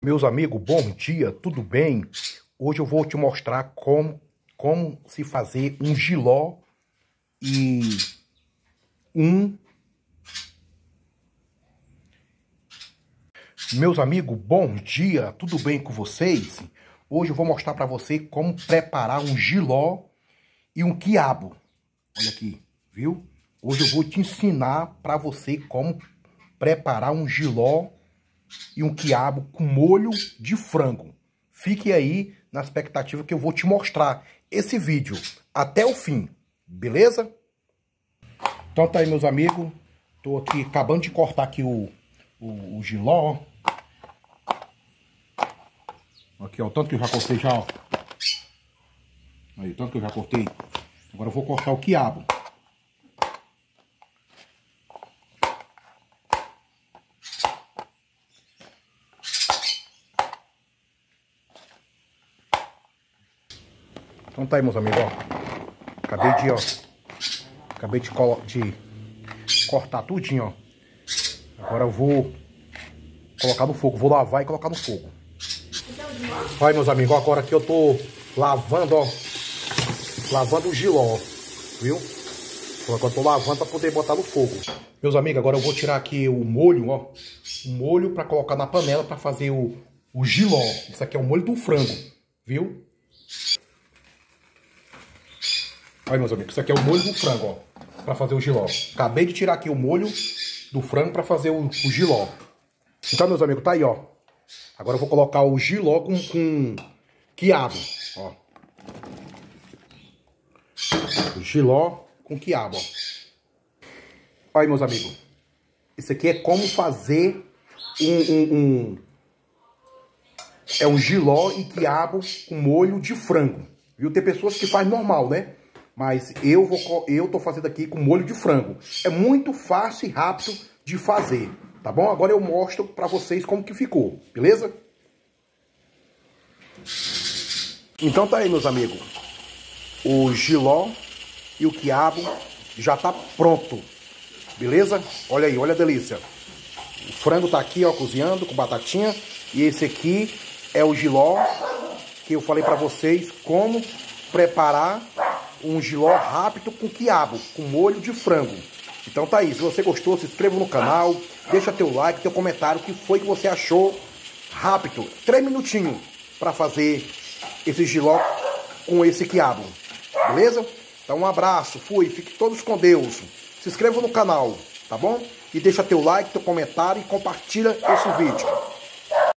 Meus amigos, bom dia, tudo bem? Hoje eu vou te mostrar como se fazer um jiló e Meus amigos, bom dia, tudo bem com vocês? Hoje eu vou mostrar para você como preparar um jiló e um quiabo. Olha aqui, viu? Hoje eu vou te ensinar para você como preparar um jiló e um quiabo com molho de frango. Fique aí na expectativa que eu vou te mostrar esse vídeo até o fim, beleza? Então tá aí, meus amigos. Tô aqui acabando de cortar aqui o jiló. Aqui, ó, o tanto que eu já cortei já, ó. Aí, o tanto que eu já cortei. Agora eu vou cortar o quiabo. Então tá aí, meus amigos, ó. Acabei de cortar tudinho, ó. Agora eu vou colocar no fogo. Vou lavar e colocar no fogo. Vai, meus amigos, ó, agora aqui eu tô lavando, ó. Lavando o jiló, viu? Agora eu tô lavando pra poder botar no fogo. Meus amigos, agora eu vou tirar aqui o molho, ó. O molho pra colocar na panela pra fazer o jiló. Isso aqui é o molho do frango, viu? Olha, meus amigos, isso aqui é o molho do frango, ó, pra fazer o jiló. Acabei de tirar aqui o molho do frango pra fazer o jiló. Então, meus amigos, tá aí, ó. Agora eu vou colocar o jiló com quiabo, ó. O jiló com quiabo, ó. Olha aí, meus amigos. Isso aqui é como fazer um jiló e quiabo com molho de frango, viu? Tem pessoas que fazem normal, né? Mas eu tô fazendo aqui com molho de frango. É muito fácil e rápido de fazer, tá bom? Agora eu mostro pra vocês como que ficou, beleza? Então tá aí, meus amigos. O jiló e o quiabo já tá pronto, beleza? Olha aí, olha a delícia. O frango tá aqui, ó, cozinhando com batatinha. E esse aqui é o jiló que eu falei pra vocês como preparar um jiló rápido com quiabo, com molho de frango. Então tá aí, se você gostou, se inscreva no canal, deixa teu like, teu comentário, o que foi que você achou rápido, 3 minutinhos para fazer esse jiló com esse quiabo, beleza? Então um abraço, fui, fiquem todos com Deus, se inscreva no canal, tá bom? E deixa teu like, teu comentário e compartilha esse vídeo.